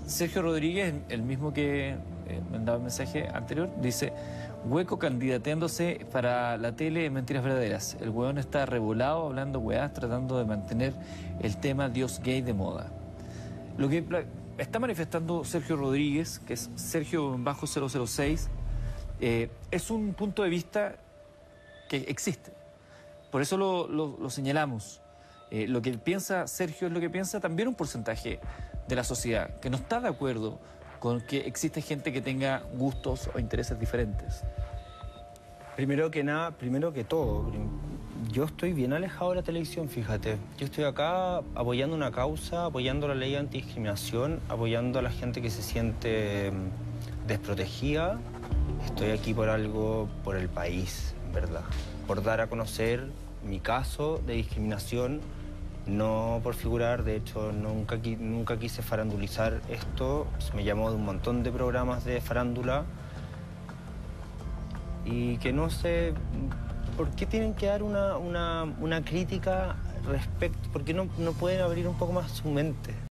Sergio Rodríguez, el mismo que mandaba el mensaje anterior, dice: Hueco candidateándose para la tele en Mentiras Verdaderas. El hueón está revolado, hablando hueás, tratando de mantener el tema Dios gay de moda. Lo que está manifestando Sergio Rodríguez, que es Sergio-006, es un punto de vista que existe. Por eso lo señalamos. Lo que piensa Sergio es lo que piensa también un porcentaje de la sociedad, que no está de acuerdo con que existe gente que tenga gustos o intereses diferentes. Primero que nada, primero que todo, yo estoy bien alejado de la televisión, fíjate. Yo estoy acá apoyando una causa, apoyando la ley antidiscriminación, apoyando a la gente que se siente desprotegida. Estoy aquí por algo, por el país, en verdad. Por dar a conocer mi caso de discriminación, no por figurar. De hecho, nunca quise farandulizar esto. Se me llamó de un montón de programas de farándula. Y que no sé por qué tienen que dar una crítica respecto, porque no pueden abrir un poco más su mente.